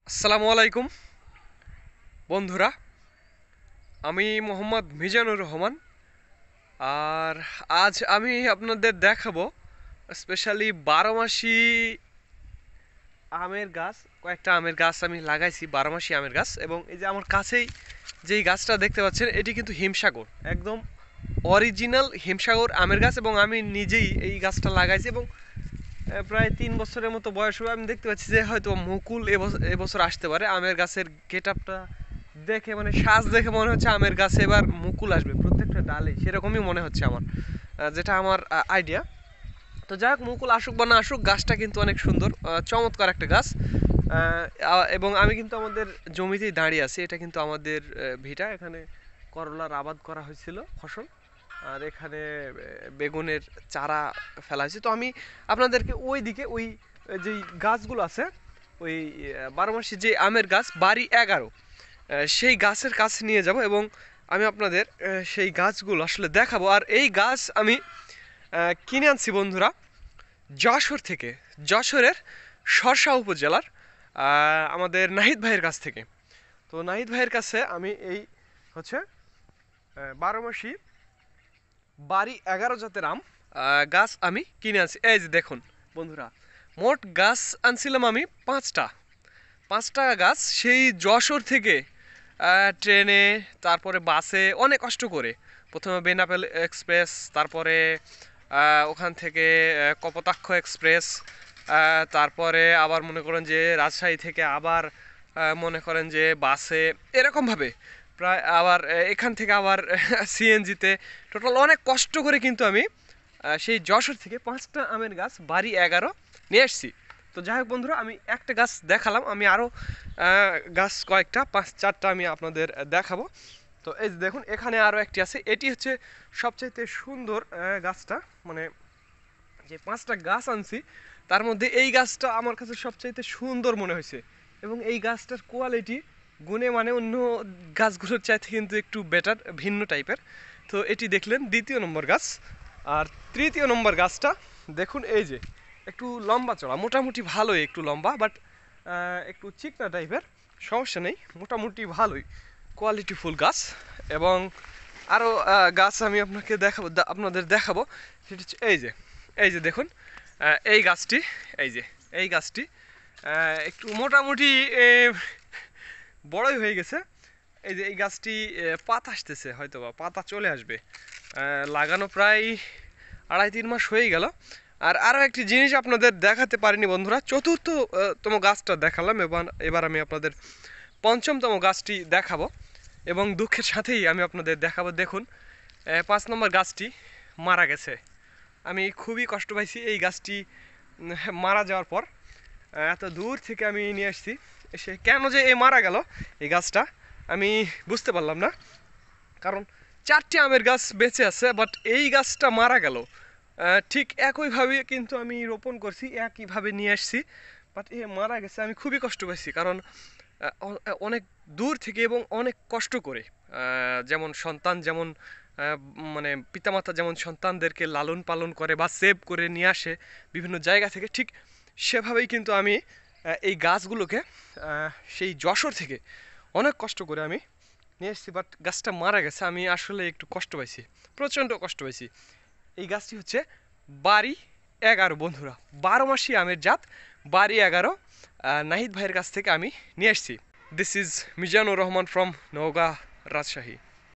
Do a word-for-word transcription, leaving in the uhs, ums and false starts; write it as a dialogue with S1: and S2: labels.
S1: আসসালামু আলাইকুম বন্ধুরা, আমি মোহাম্মদ মিজানুর রহমান। আর আজ আমি আপনাদের দেখাবো স্পেশালি বারো মাসি আমের গাছ। কয়েকটা আমের গাছ আমি লাগাইছি, বারো মাসি আমের গাছ। এবং এই যে আমার কাছেই যেই গাছটা দেখতে পাচ্ছেন, এটি কিন্তু হিমসাগর, একদম অরিজিনাল হিমসাগর আমের গাছ। এবং আমি নিজেই এই গাছটা লাগাইছি এবং প্রায় তিন বছরের মতো বয়স হবে। আমি দেখতে পাচ্ছি যে হয়তো মুকুল এবছর আসতে পারে। আমের গাছের গেট আপটা দেখে, মানে সাজ দেখে মনে হচ্ছে আমের গাছে এবার মুকুল আসবে প্রত্যেকটা ডালে, সেরকমই মনে হচ্ছে আমার, যেটা আমার আইডিয়া। তো যাই হোক, মুকুল আসুক বা না আসুক, গাছটা কিন্তু অনেক সুন্দর, চমৎকার একটা গাছ। এবং আমি কিন্তু আমাদের জমিতেই দাঁড়িয়ে আছি। এটা কিন্তু আমাদের ভিটা, এখানে করলার আবাদ করা হয়েছিল ফসল, আর এখানে বেগুনের চারা ফেলা হয়েছে। তো আমি আপনাদেরকে ওই দিকে ওই যেই গাছগুলো আছে, ওই বারো মাসি যে আমের গাছ বাড়ি এগারো, সেই গাছের কাছে নিয়ে যাব এবং আমি আপনাদের সেই গাছগুলো আসলে দেখাবো। আর এই গাছ আমি কিনে আনছি বন্ধুরা যশোর থেকে, যশোরের শর্ষা উপজেলার আমাদের নাহিদ ভাইয়ের কাছ থেকে। তো নাহিদ ভাইয়ের কাছে আমি এই হচ্ছে বারো মাসি বাড়ি এগারো জাতের আম গাছ আমি কিনে আনছি। এই যে দেখুন বন্ধুরা, মোট গাছ আনছিলাম আমি পাঁচটা পাঁচটা গাছ, সেই যশোর থেকে ট্রেনে, তারপরে বাসে অনেক কষ্ট করে, প্রথমে বেনাপোল এক্সপ্রেস, তারপরে ওখান থেকে কপোতাক্ষ এক্সপ্রেস, তারপরে আবার মনে করেন যে রাজশাহী থেকে আবার মনে করেন যে বাসে, এরকমভাবে প্রায় আবার এখান থেকে আবার সিএনজিতে, টোটাল অনেক কষ্ট করে কিন্তু আমি সেই যশোর থেকে পাঁচটা আমের গাছ বাড়ি এগারো নিয়ে এসেছি। তো যাই হোক বন্ধুরা, আমি একটা গাছ দেখালাম, আমি আরও গাছ কয়েকটা পাঁচ চারটা আমি আপনাদের দেখাবো। তো এই যে দেখুন, এখানে আরও একটি আছে। এটি হচ্ছে সবচাইতে সুন্দর গাছটা, মানে যে পাঁচটা গাছ আনছি তার মধ্যে এই গাছটা আমার কাছে সবচাইতে সুন্দর মনে হয়েছে। এবং এই গাছটার কোয়ালিটি গুণে মানে অন্য গাছগুলোর চাইতে কিন্তু একটু বেটার, ভিন্ন টাইপের। তো এটি দেখলেন দ্বিতীয় নম্বর গাছ। আর তৃতীয় নম্বর গাছটা দেখুন, এই যে একটু লম্বা চড়া, মোটামুটি ভালোই একটু লম্বা, বাট একটু চিকনা টাইপের, সমস্যা নেই, মোটামুটি ভালোই কোয়ালিটিফুল গাছ। এবং আরও গাছ আমি আপনাকে দেখাবো, আপনাদের দেখাবো। সেটা হচ্ছে এই যে এই যে দেখুন, এই গাছটি, এই যে এই গাছটি একটু মোটামুটি বড়ই হয়ে গেছে। এই যে এই গাছটি পাতা আসতেছে, হয়তো বা পাতা চলে আসবে, লাগানো প্রায় আড়াই তিন মাস হয়ে গেল। আর আরও একটি জিনিস আপনাদের দেখাতে পারিনি বন্ধুরা, চতুর্থতম গাছটা দেখালাম, এবার এবার আমি আপনাদের পঞ্চমতম গাছটি দেখাবো। এবং দুঃখের সাথেই আমি আপনাদের দেখাবো, দেখুন পাঁচ নম্বর গাছটি মারা গেছে। আমি খুবই কষ্ট পাইছি এই গাছটি মারা যাওয়ার পর। এত দূর থেকে আমি নিয়ে আসছি, সে কেন যে এ মারা গেল এই গাছটা আমি বুঝতে পারলাম না। কারণ চারটি আমের গাছ বেঁচে আছে, বাট এই গাছটা মারা গেল। ঠিক একইভাবে কিন্তু আমি রোপণ করছি, একইভাবে নিয়ে আসছি, বাট এ মারা গেছে। আমি খুবই কষ্ট পাইছি, কারণ অনেক দূর থেকে এবং অনেক কষ্ট করে, যেমন সন্তান যেমন মানে পিতামাতা যেমন সন্তানদেরকে লালন পালন করে বা সেভ করে নিয়ে আসে বিভিন্ন জায়গা থেকে, ঠিক সেভাবেই কিন্তু আমি এই গাছগুলোকে সেই যশোর থেকে অনেক কষ্ট করে আমি নিয়ে এসেছি। বাট গাছটা মারা গেছে, আমি আসলে একটু কষ্ট পাইছি, প্রচণ্ড কষ্ট পাইছি। এই গাছটি হচ্ছে বাড়ি এগারো বন্ধুরা, বারো মাসি আমের জাত বাড়ি এগারো, নাহিদ ভাইয়ের কাছ থেকে আমি নিয়ে এসেছি। This is Mizanur Rahman from Naogaon, Rajshahi.